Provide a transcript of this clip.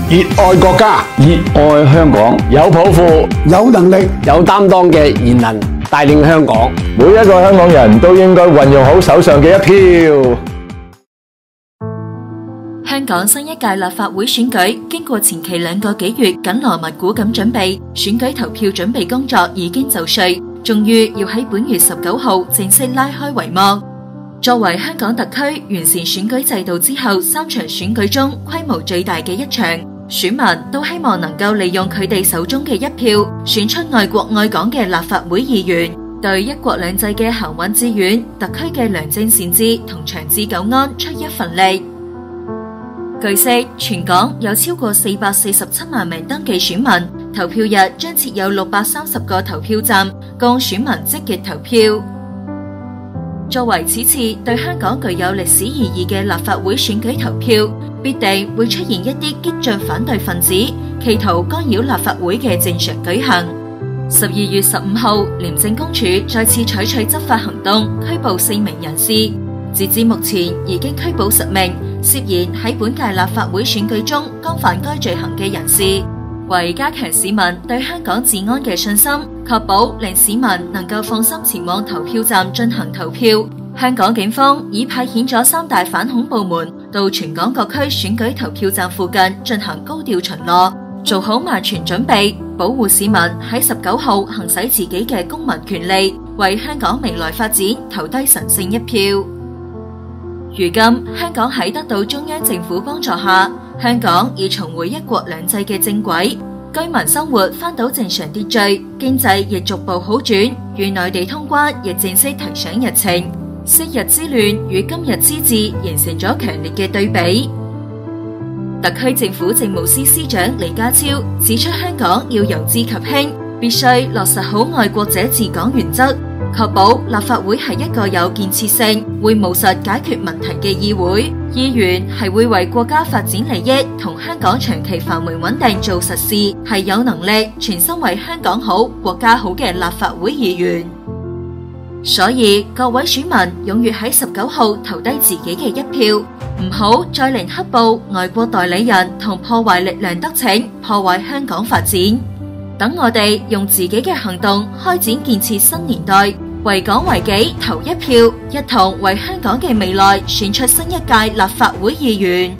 熱愛國家， 熱愛香港， 有抱負、 有能力、 有擔當嘅賢能帶領香港。 每一個香港人都應該運用好手上嘅一票。 香港新一屆立法會選舉經過前期2個幾月緊鑼密鼓咁準備，選舉投票準備工作已經就緒，終於要喺本月19號正式拉開帷幕。作為香港特區完善選舉制度之後3場選舉中規模最大嘅一場，選民都希望能夠利用佢哋手中嘅一票，選出愛國愛港嘅立法會議員，對一國兩制嘅行穩致遠、特區嘅良政善治同長治久安出一份力。據悉，全港有超過447萬名登記選民，投票日將設有630個投票站，供選民積極投票。作為此次對香港具有歷史意義嘅立法會選舉投票，必定會出現一啲激進反對分子，企圖干擾立法會嘅正常舉行。12月15號，廉政公署再次採取執法行動，拘捕4名人士。截至目前，已經拘捕10名涉嫌喺本屆立法會選舉中干犯該罪行嘅人士。為加強市民對香港治安嘅信心，確保令市民能夠放心前往投票站進行投票，香港警方已派遣咗3大反恐部門到全港各區選舉投票站附近進行高調巡邏，做好萬全準備，保護市民喺19號行使自己嘅公民權利，為香港未來發展投低神聖一票。如今，香港喺得到中央政府幫助下，香港已重回一國兩制嘅正軌，居民生活返到正常秩序，經濟亦逐步好轉，與內地通關亦正式提上日程。昔日之亂與今日之治形成咗強烈嘅對比。特區政府政務司司長李家超指出，香港要由治及興，必須落實好愛國者治港原則，確保立法會係一個有建設性、會務實解決問題嘅議會，議員係會為國家發展利益同香港長期繁榮穩定做實事，係有能力全心為香港好、國家好嘅立法會議員。所以各位選民踴躍喺19號投低自己嘅一票，唔好再令黑暴、外國代理人同破壞力量得逞，破壞香港發展。等我哋用自己嘅行動開展建設新年代，為港為己投一票，一同為香港嘅未來選出新一屆立法會議員。